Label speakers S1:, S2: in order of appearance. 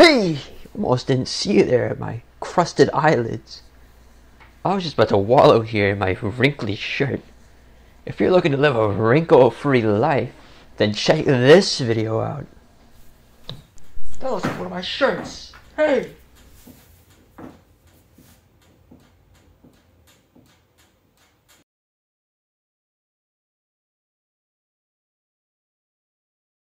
S1: Hey! Almost didn't see you there, my crusted eyelids. I was just about to wallow here in my wrinkly shirt. If you're looking to live a wrinkle-free life, then check this video out. That looks like one of my shirts. Hey!